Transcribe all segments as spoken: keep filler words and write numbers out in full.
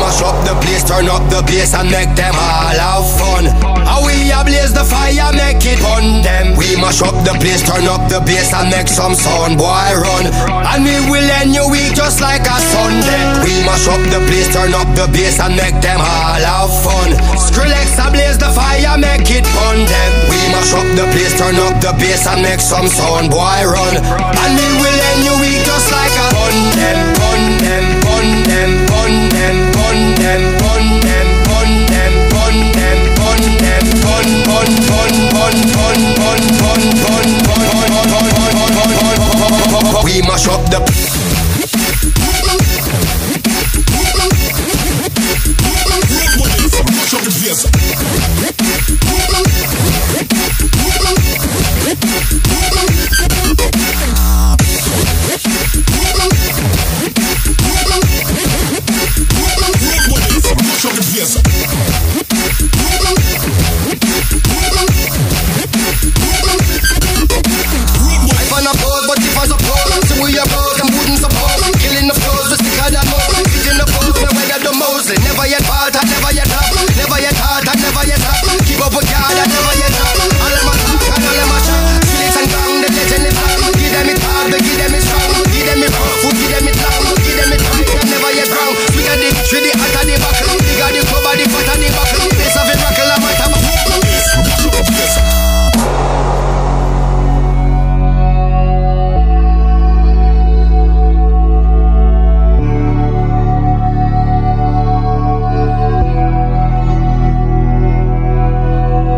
mash up the place, turn up the bass and make them all have fun. How we ablaze the fire, make it fun them. We mash up the place, turn up the bass and make some sound, boy run. And we will end your week just like a Sunday. We mash up the place, turn up the bass and make them all have fun. Skrillex ablaze the fire, make it fun them. We mash up the place, turn up the bass and make some sound, boy run. And we will end your week just like a fun them, fun them, fun them, fun them, fun them, fun them, fun them, fun them, fun them, fun, fun, fun, fun, fun, fun, fun, fun, fun, fun. We mash up the. Never yet fault, I never yet up. Never yet hard, I never yet up. Keep up with God, I never yet up. All of my talk and all of my shot. Felix and Gang, the legend is back. Give them it hard, give them it strong. Give them it rough, give them it long. Give them it right, I never yet wrong. We got the tree, the heart of the buckle. We got the cover, the foot of the buckle. This of a miracle, I might have a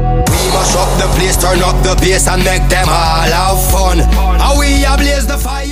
turn up the bass and make them all have fun. How we ablaze the fire.